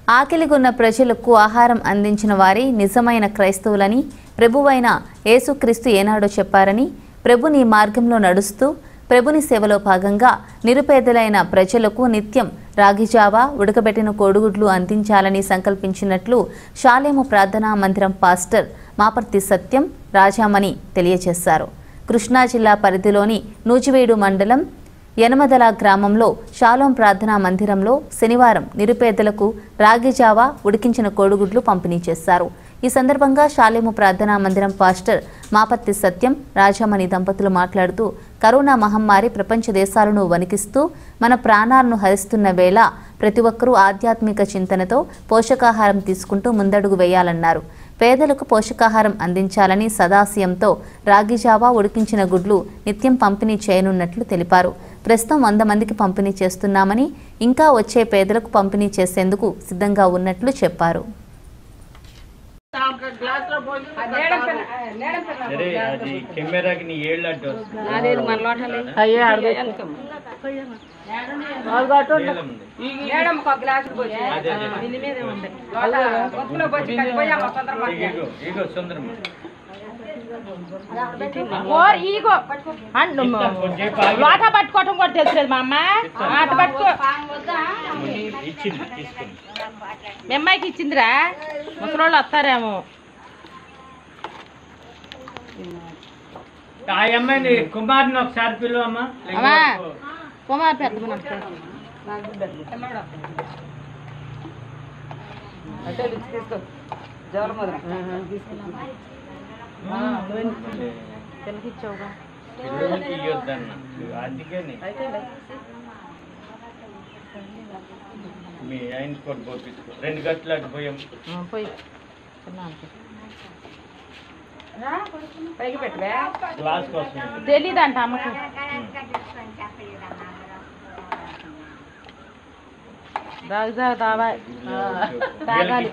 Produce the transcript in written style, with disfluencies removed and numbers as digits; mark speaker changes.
Speaker 1: ఆకలిగొన్న ప్రజలకు ఆహారం అందించిన వారి నిజమైన క్రైస్తవులని ప్రభువైన యేసుక్రీస్తు ఏనాడో చెప్పారని, ప్రభుని మార్గంలో నడుస్తూ ప్రభుని సేవలో భాగంగా నిరుపేదలైన ప్రజలకు నిత్యం రాగిజావా, ఉడకబెట్టిన కోడిగుడ్లు అందించాలని సంకల్పించినట్లు షాలేము ప్రార్థనా మందిరం పాస్టర్ మాపర్తి సత్యం రాజామణి తెలియజేశారు. కృష్ణా జిల్లా పరిధిలోని నూజివీడు మండలం యనమదల గ్రామంలో షాలోం ప్రార్థనా మందిరంలో శనివారం నిరుపేదలకు రాగిజావా, ఉడికించిన కోడిగుడ్లు పంపిణీ చేశారు. ఈ సందర్భంగా షాలేము ప్రార్థనా మందిరం పాస్టర్ మాపత్తి సత్యం రాజామణి దంపతులు మాట్లాడుతూ, కరోనా మహమ్మారి ప్రపంచ దేశాలను వణికిస్తూ మన ప్రాణాలను హరిస్తున్న వేళ ప్రతి ఒక్కరూ ఆధ్యాత్మిక చింతనతో పోషకాహారం తీసుకుంటూ ముందడుగు వేయాలన్నారు. పేదలకు పోషకాహారం అందించాలని సదాశయంతో రాగిజావా, ఉడికించిన గుడ్లు నిత్యం పంపిణీ చేయనున్నట్లు తెలిపారు. ప్రస్తుతం 100 మందికి పంపిణీ చేస్తున్నామని, ఇంకా వచ్చే పేదలకు పంపిణీ చేసేందుకు సిద్ధంగా ఉన్నట్లు చెప్పారు.
Speaker 2: లోటా పట్టుకోవటం కూడా తెలుసు మా అమ్మ. ఆట పట్టుకో, మీ అమ్మాయికి ఇచ్చిందిరా. ముసలోళ్ళు వస్తారేమో.
Speaker 3: ఆ అమ్మాయిని కుమార్ని ఒకసారి పిలువమ్మా.
Speaker 2: కుమార్ పెద్ద తెలుగుచ్చావుగా
Speaker 3: అందుకని మీ ఆయన కూడా పోపించుకో. 2 గంటలు అటు పోయాం.
Speaker 2: పోయి పైకి పెట్టవే.
Speaker 3: క్లాస్ కోసం
Speaker 2: తెలీదంట అమ్మకు. తాగాలి.